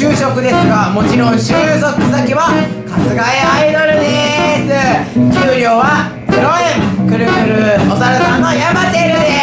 就職ですが、もちろん就職先は春日井アイドルです。給料は0円。くるくるお猿さんのヤマチェルです。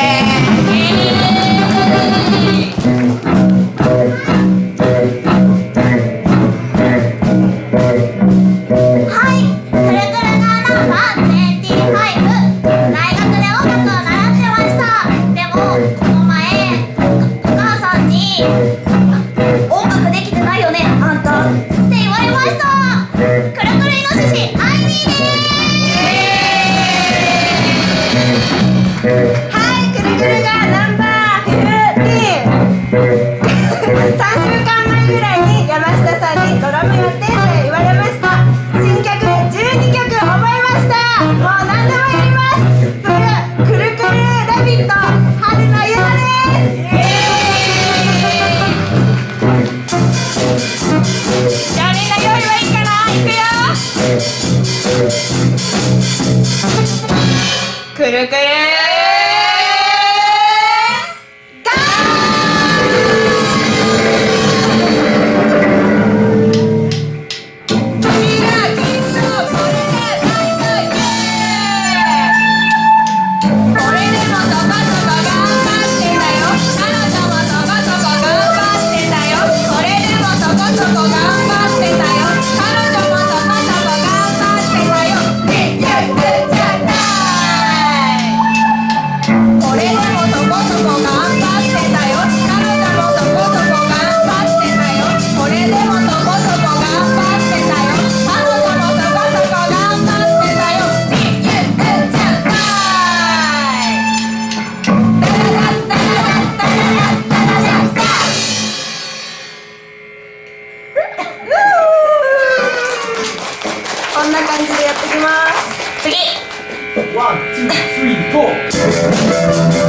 くるくるこんな感じでやってきます。次 1、2、3、4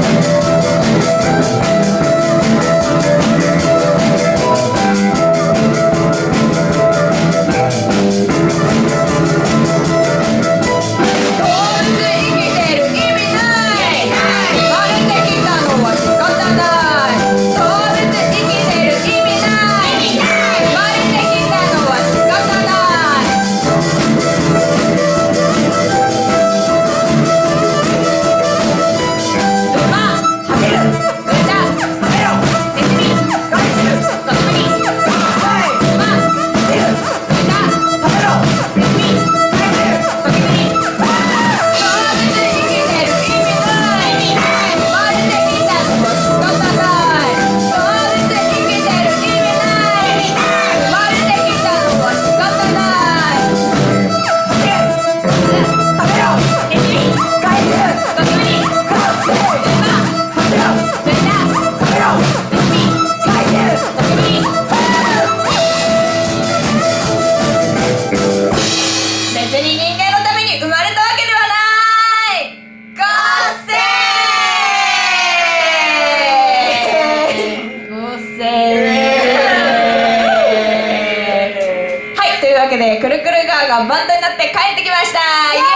くるくるガーがバンドになって帰ってきました。イエ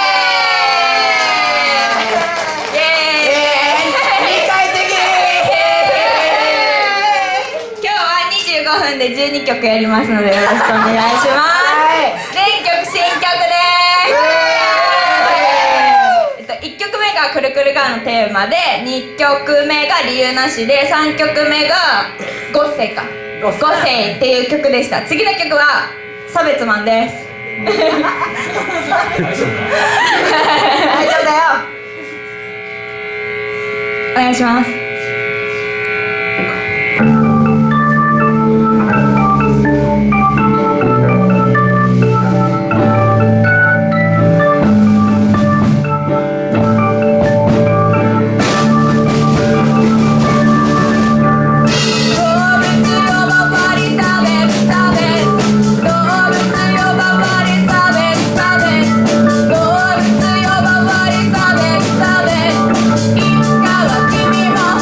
ーイイエーイ今日は25分で12曲やりますのでよろしくお願いします。全曲新曲です。1曲目がくるくるガーのテーマで、2曲目が理由なしで、3曲目がゴッセイかゴッセイっていう曲でした。次の曲は差別マンです。大丈夫だよ。お願いします。いつかは君も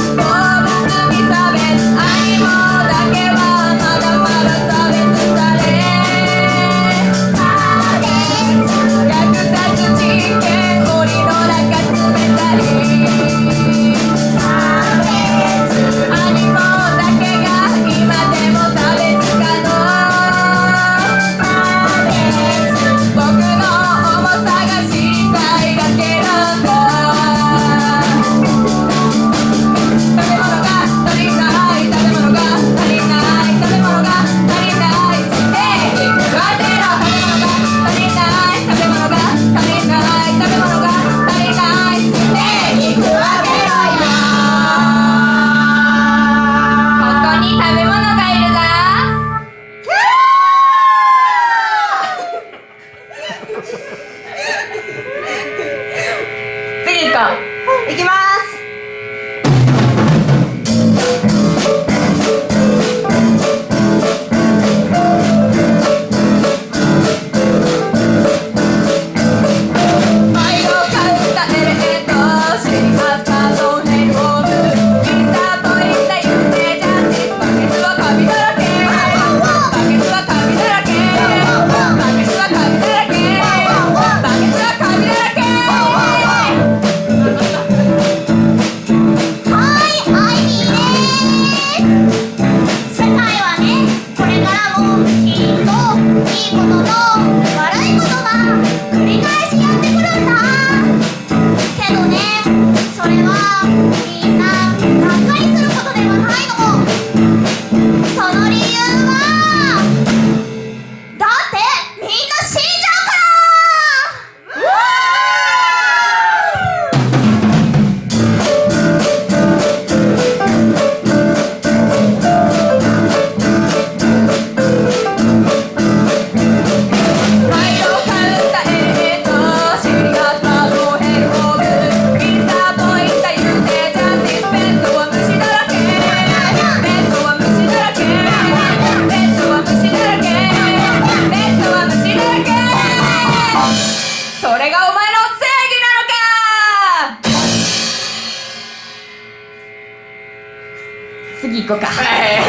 次行こうか。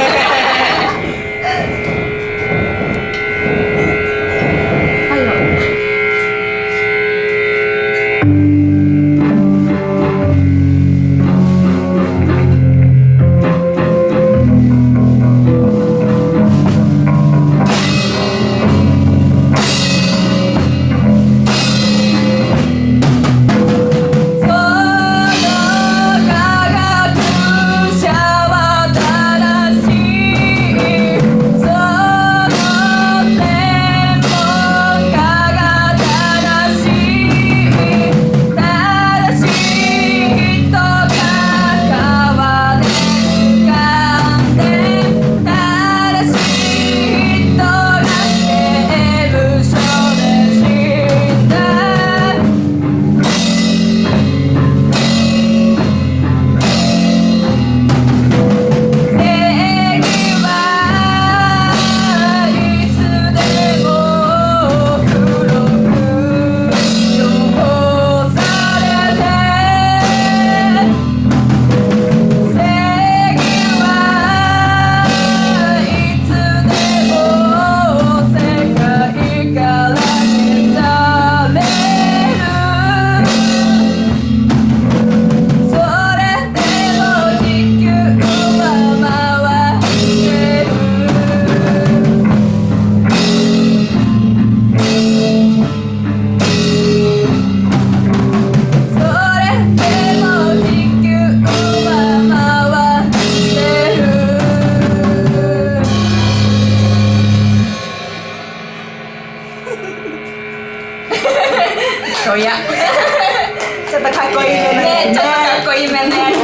ちょっとかっこいいめのやつね。ちょっとかっこいいめのやつ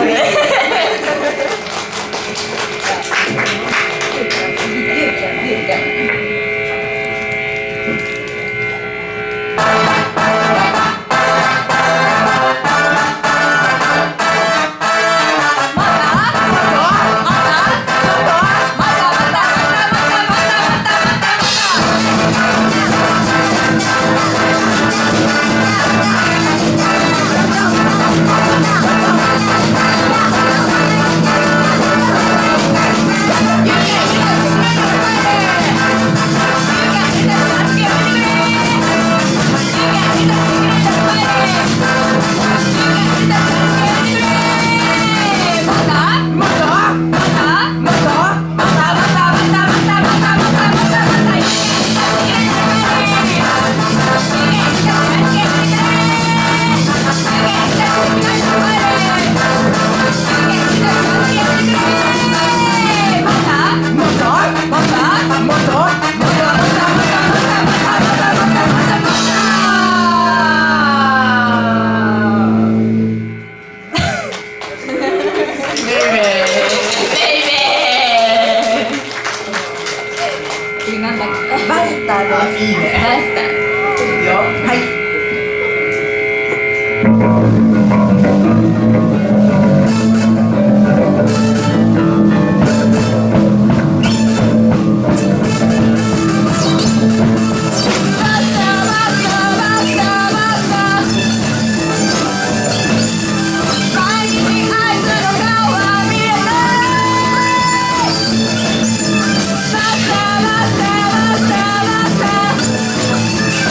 「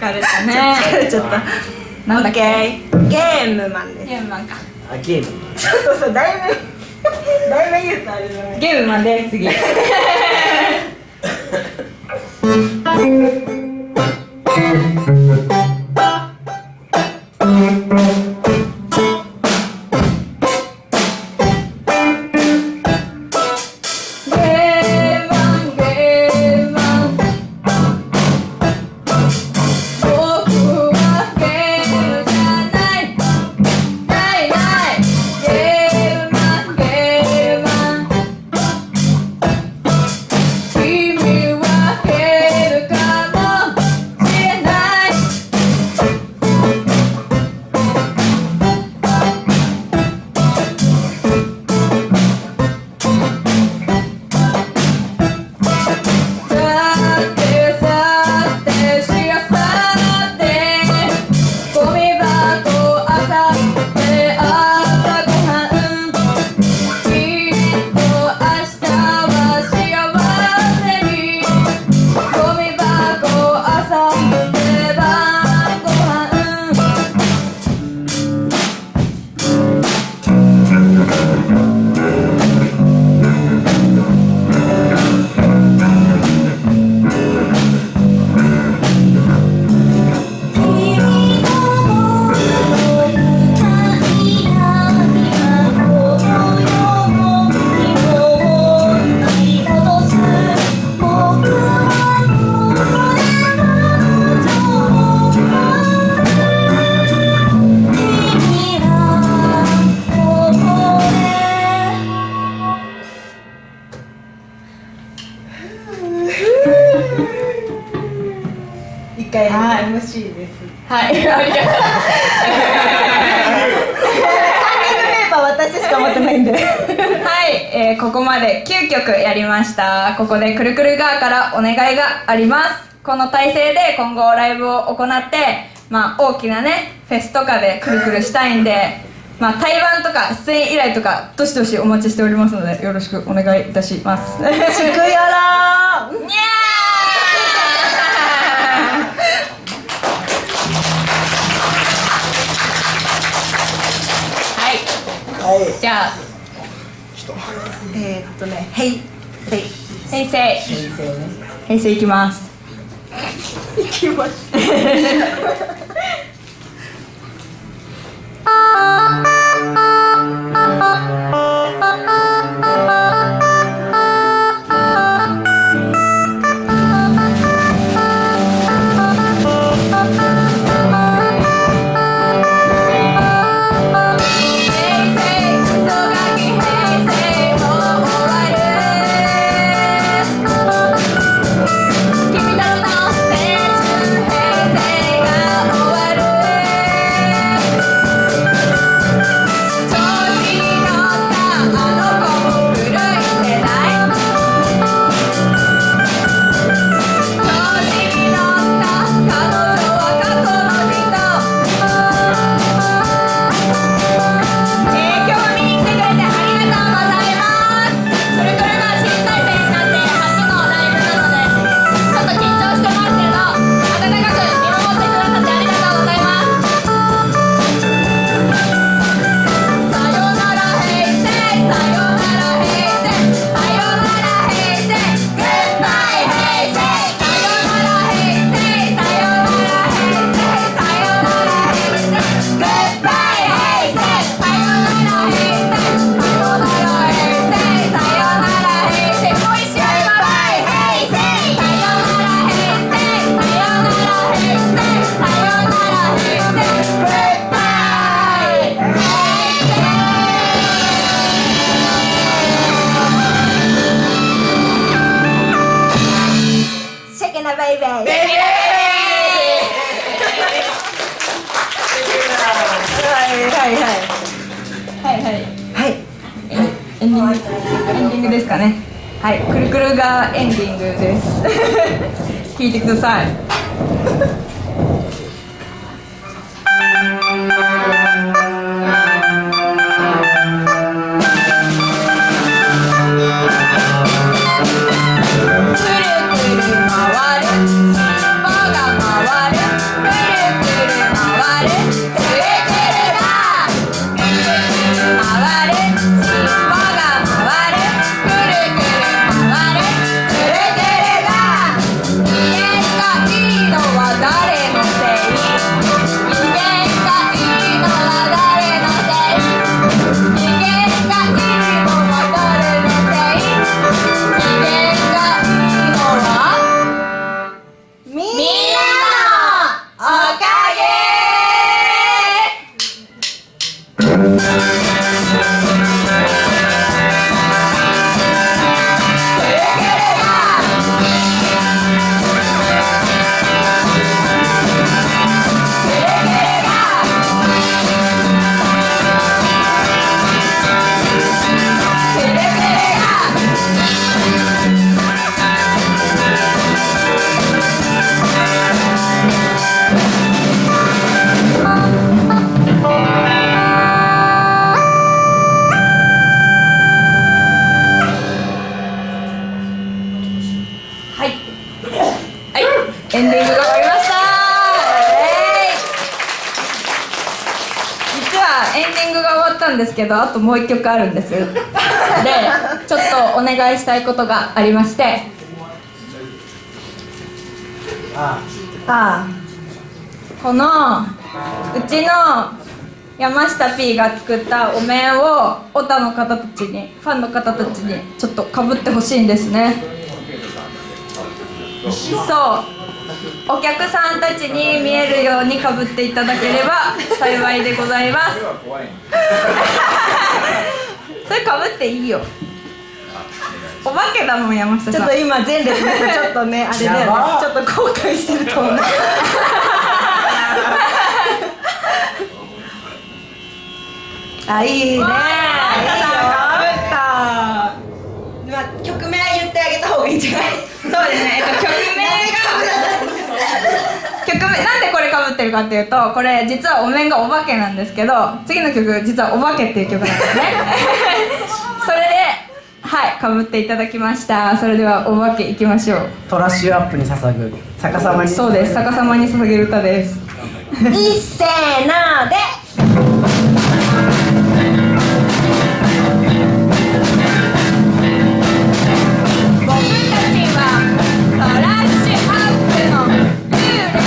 れたね。 疲れちゃった。 なんだっけ。 ゲームマンです。 ゲームマンか。 あ、ゲーム。 ちょっとさ、題名言うとあれだね。 ゲームマンで次。 一回 MC です。 はい、ありがとう。 ターニングペーパー私しか持ってないんで。 はい、ここまで9曲やりました。ここでくるくる側からお願いがあります。この体制で今後ライブを行って、大きなねフェスとかでくるくるしたいんで、対バンとか出演依頼とかどしどしお待ちしておりますのでよろしくお願いいたします。 しくやらー。 にゃー。はい、じゃあヘイセイ平成平成いきます。 いきます。バイバイ。はいエンディングですかね。はい、くるくるがエンディングです聞いてください。くるくる回る、尻尾が回るなんですけど、あともう1曲あるんですで、ちょっとお願いしたいことがありまして、このうちの山下 P が作ったお面をオタの方たちに、ファンの方たちにちょっとかぶってほしいんですね。そう、お客さんたちに見えるようにかぶっていただければ幸いでございますそれかぶっていいよ。お化けだもん、山下さん。 ちょっと今前列見てちょっとね、あれだよね、ちょっと後悔してると思うあ、いいね、いいよ、かぶった。まあ、曲名言ってあげた方がいいんじゃない？ そうですね、曲名なんでこれかぶってるかっていうと、これ実はお面がお化けなんですけど、次の曲実はお化けっていう曲なんですねそれで、はい、かぶっていただきました。それではお化けいきましょう。 トラッシュアップに捧ぐ逆さまに。 そうです、逆さまに捧げる歌ですいっせーので僕たちはトラッシュアップの幽霊。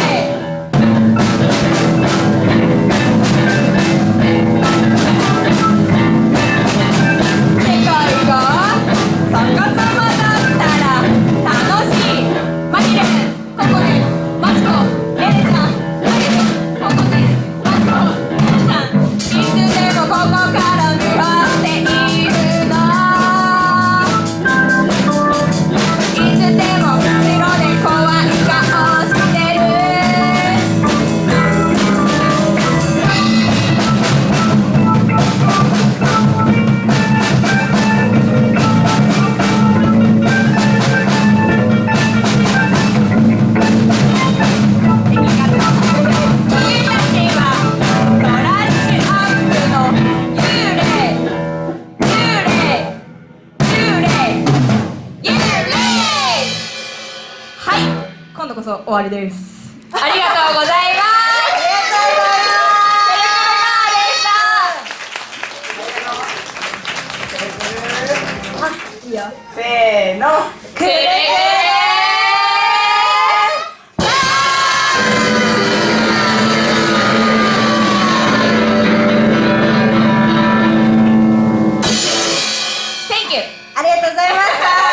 世界が逆さまだったら楽しい。マジでここでマツコレネちゃん、マジでここでマツコレネちゃん、いつでもここから向かっているの。いつでも後ろで怖い顔してる。僕たちはトラッシュアップの幽霊、幽霊、幽霊、幽霊。はい、今度こそ終わりです。ありがとうございます。 せーの。 くるくるセンキュー。 ありがとうございました